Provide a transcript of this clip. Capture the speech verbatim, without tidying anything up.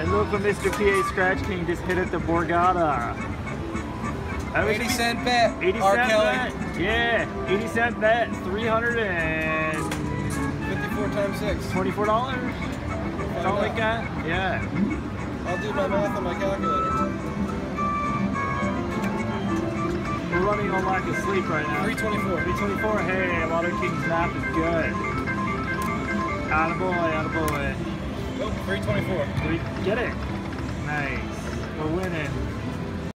And look what Mister P A Scratch King just hit at the Borgata. eighty cent bet. eighty cent bet. Yeah, eighty cent bet. three hundred fifty-four times six. twenty-four dollars. Something like that. Yeah. I'll do my math on my calculator. We're running on lack of sleep right now. three twenty-four. three twenty-four. Hey, Lotto King's nap is good. Attaboy, attaboy. Oh, three twenty-four. Did we get it? Nice. We're winning.